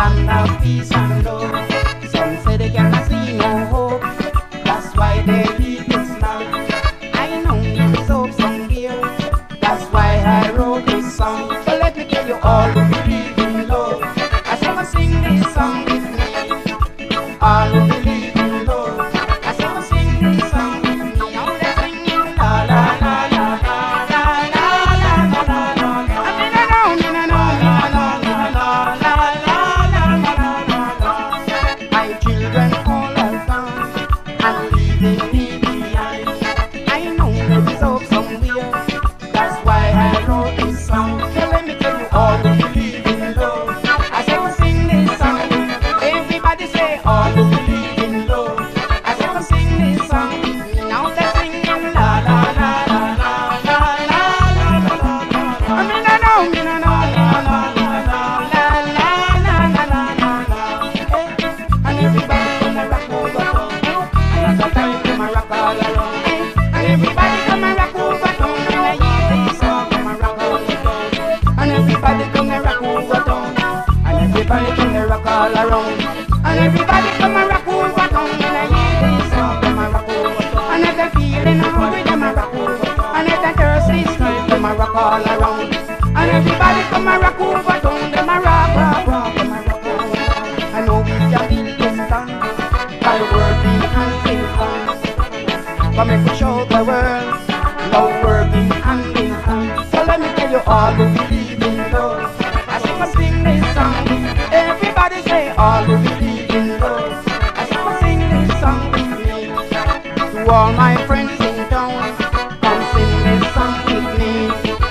land of peace and love. Some say they cannot see no hope, that's why they eat this land. I know there's hope somewhere, that's why I wrote this song. But let me tell you all who believe in love, I say I sing this song with me. All who believe in love, I say I sing this song with me. All they singing la la la la la la la la la la. I mean I know, la la la la la la. My children all are gone and leaving me behind. I know there is hope somewhere, that's why I wrote this song. So let me tell you all who believe in love, I say we sing this song. Everybody say all who believe in love, I say we sing this song with me. Now they're singing la la la la la la la la la. I mean I know, la la la la la la la la la la. And everybody gonna rock over town, another time come a rock all around. And everybody come a rock over town, and I hear this song come a rock all around. And everybody come a rock over town, and everybody come a rock all around. And everybody come a rock over town, and I hear this song come a rock over town. And if they're feeling hungry, them a rock over. And if they're thirsty, still them a rock all around. And everybody come a rock over town, them a rock, rock, rock, them a rock over town. I know we can build this town by working hand in hand. But make we show the world love working hand in hand. So let me tell you all who believe in love, I say we sing this song. Everybody say all who believe in love, I say we sing this song with me. To all my friends in town, come sing this song with me,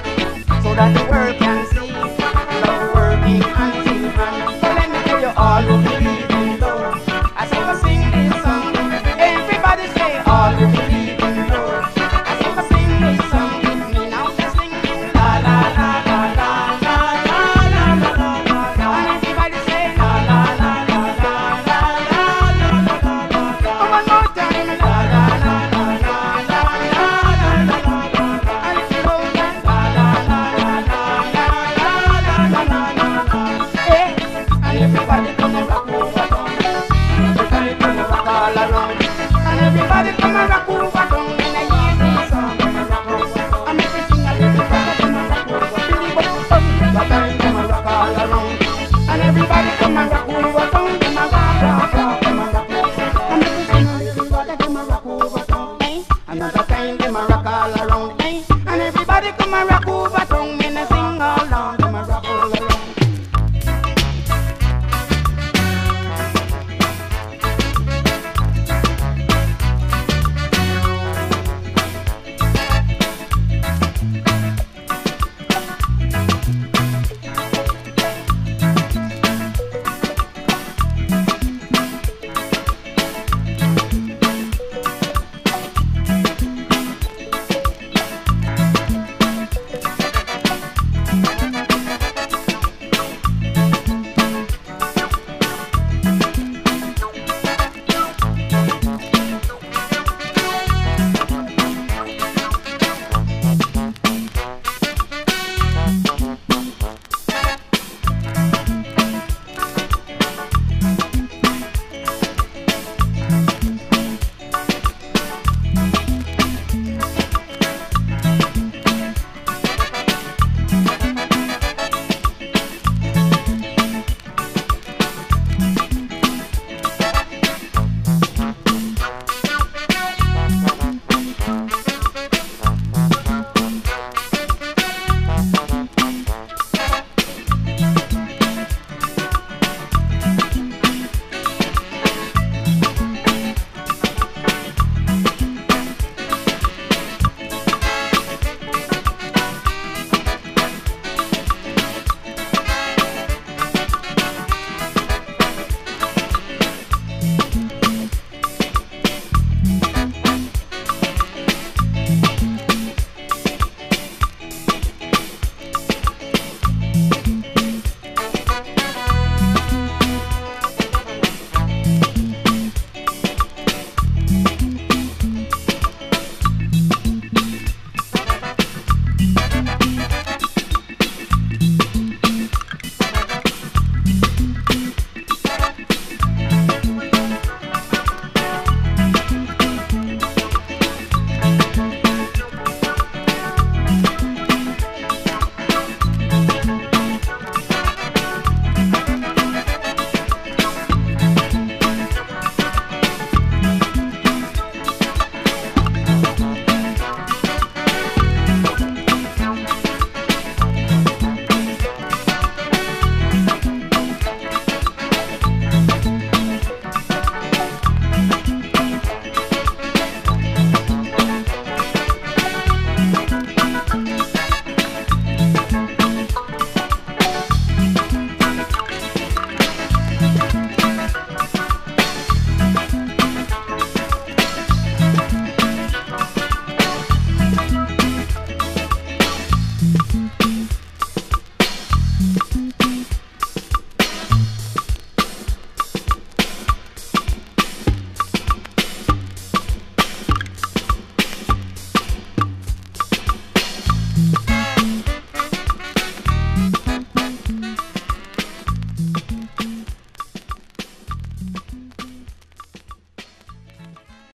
so that the world can see love working hand in hand. So let me tell you all who believe in love, I say we sing this song. Everybody say all who believe in love, I say we sing this song with me. Now they're singing la la la la la la la la la la. And everybody say la la la la la la la la la la. One more time, la la la la la la la la la. And if you know that la la la la la la la la la. Hey, and everybody come and rock over town, everybody come and rock all around. And everybody come and rock over town, and I hear this song come and rock over town. And make me sing a little song come and rock over. Billy Bob, everybody come and rock all around. And everybody come and rock over town, them a rock, rock, rock, them a rock over. And make me sing a little song come and rock over town, eh? Another time them a rock all around, eh? And everybody come and rock over town, and I sing along.